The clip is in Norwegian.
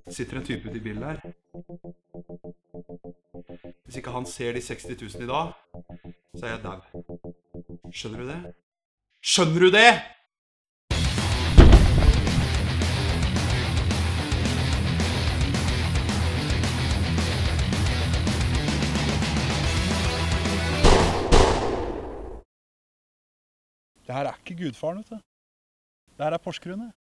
Sitter en type ute i bilen her. Hvis ikke han ser de 60 000 i dag, så er jeg dau. Skjønner du det? Skjønner du det?! Det her er ikke Gudfaren, vet du. Det her er Porsgrunn.